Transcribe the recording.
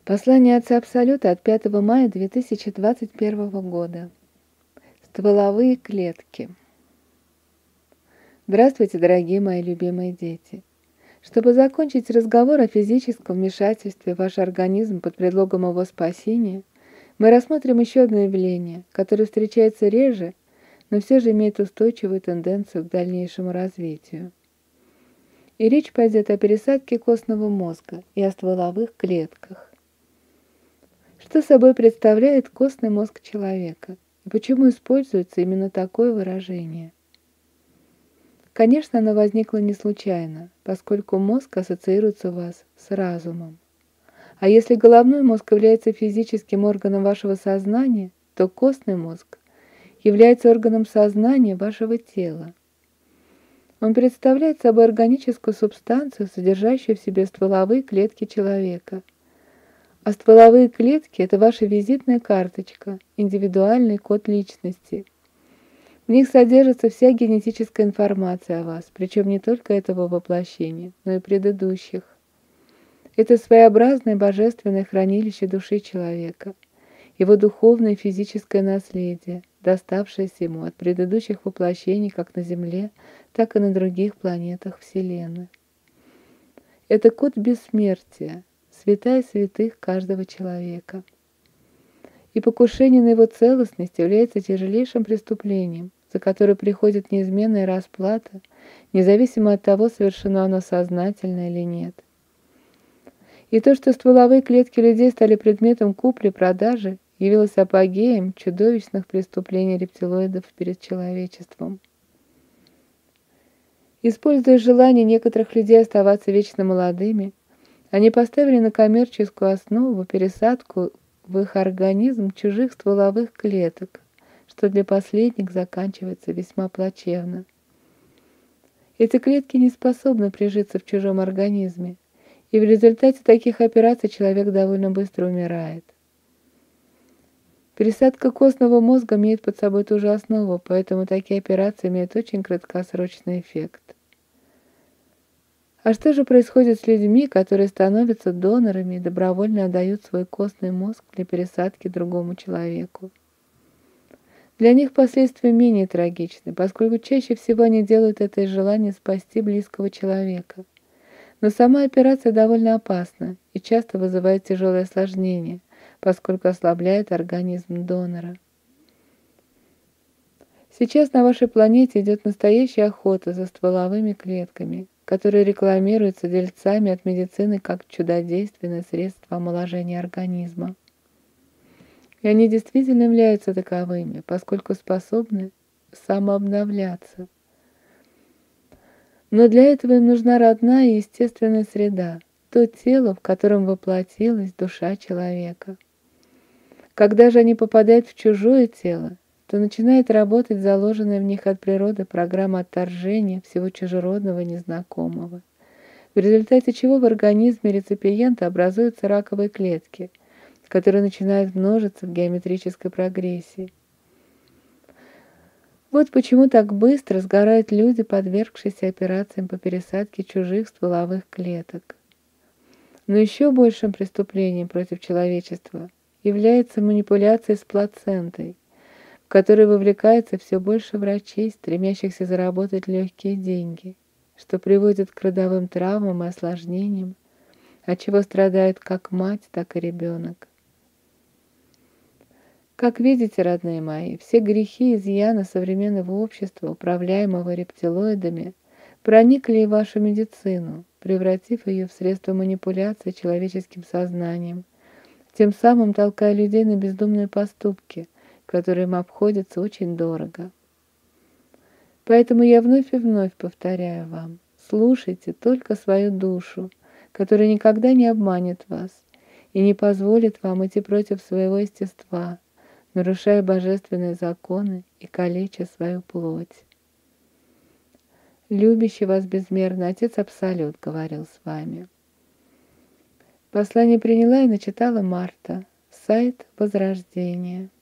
Послание Отца Абсолюта от 5 мая 2021 года. Стволовые клетки. Здравствуйте, дорогие мои любимые дети! Чтобы закончить разговор о физическом вмешательстве в ваш организм под предлогом его спасения, мы рассмотрим еще одно явление, которое встречается реже, но все же имеет устойчивую тенденцию к дальнейшему развитию. И речь пойдет о пересадке костного мозга и о стволовых клетках. Что собой представляет костный мозг человека и почему используется именно такое выражение? Конечно, оно возникло не случайно, поскольку мозг ассоциируется у вас с разумом. А если головной мозг является физическим органом вашего сознания, то костный мозг является органом сознания вашего тела. Он представляет собой органическую субстанцию, содержащую в себе стволовые клетки человека. А стволовые клетки – это ваша визитная карточка, индивидуальный код личности. В них содержится вся генетическая информация о вас, причем не только этого воплощения, но и предыдущих. Это своеобразное божественное хранилище души человека, его духовное и физическое наследие, доставшееся ему от предыдущих воплощений как на Земле, так и на других планетах Вселенной. Это код бессмертия, святая святых каждого человека. И покушение на его целостность является тяжелейшим преступлением, за которое приходит неизменная расплата, независимо от того, совершено оно сознательно или нет. И то, что стволовые клетки людей стали предметом купли-продажи, явилось апогеем чудовищных преступлений рептилоидов перед человечеством. Используя желание некоторых людей оставаться вечно молодыми, они поставили на коммерческую основу пересадку в их организм чужих стволовых клеток, что для последних заканчивается весьма плачевно. Эти клетки не способны прижиться в чужом организме, и в результате таких операций человек довольно быстро умирает. Пересадка костного мозга имеет под собой ту же основу, поэтому такие операции имеют очень краткосрочный эффект. А что же происходит с людьми, которые становятся донорами и добровольно отдают свой костный мозг для пересадки другому человеку? Для них последствия менее трагичны, поскольку чаще всего они делают это из желания спасти близкого человека. Но сама операция довольно опасна и часто вызывает тяжелые осложнения, поскольку ослабляет организм донора. Сейчас на вашей планете идет настоящая охота за стволовыми клетками, которые рекламируются дельцами от медицины как чудодейственное средство омоложения организма. И они действительно являются таковыми, поскольку способны самообновляться. Но для этого им нужна родная и естественная среда, то тело, в котором воплотилась душа человека. Когда же они попадают в чужое тело, то начинает работать заложенная в них от природы программа отторжения всего чужеродного и незнакомого, в результате чего в организме реципиента образуются раковые клетки, которые начинают множиться в геометрической прогрессии. Вот почему так быстро сгорают люди, подвергшиеся операциям по пересадке чужих стволовых клеток. Но еще большим преступлением против человечества является манипуляция с плацентой, в которой вовлекается все больше врачей, стремящихся заработать легкие деньги, что приводит к родовым травмам и осложнениям, от чего страдает как мать, так и ребенок. Как видите, родные мои, все грехи и изъяны современного общества, управляемого рептилоидами, проникли и в вашу медицину, превратив ее в средство манипуляции человеческим сознанием, тем самым толкая людей на бездумные поступки, которые им обходятся очень дорого. Поэтому я вновь и вновь повторяю вам, слушайте только свою душу, которая никогда не обманет вас и не позволит вам идти против своего естества, нарушая божественные законы и калеча свою плоть. Любящий вас безмерно Отец Абсолют говорил с вами. Послание приняла и начитала Марта, сайт Возрождения.